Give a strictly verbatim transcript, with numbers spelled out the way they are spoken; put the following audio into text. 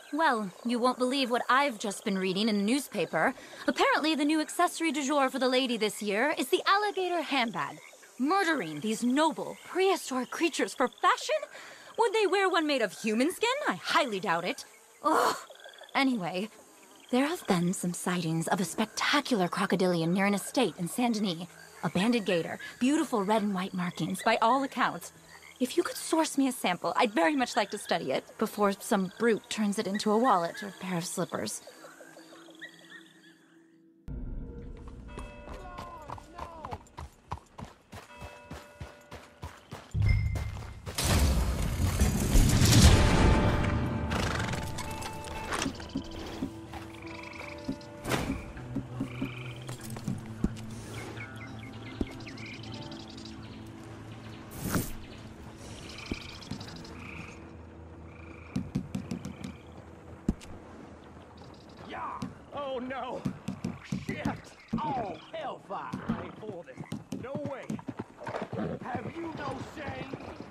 Well, you won't believe what I've just been reading in the newspaper. Apparently, the new accessory du jour for the lady this year is the alligator handbag. Murdering these noble, prehistoric creatures for fashion? Would they wear one made of human skin? I highly doubt it. Ugh. Anyway, there have been some sightings of a spectacular crocodilian near an estate in Saint Denis. A banded gator, beautiful red and white markings by all accounts. If you could source me a sample, I'd very much like to study it before some brute turns it into a wallet or pair of slippers. Oh no! Shit! Oh, hellfire! I ain't for this. No way! Have you no shame?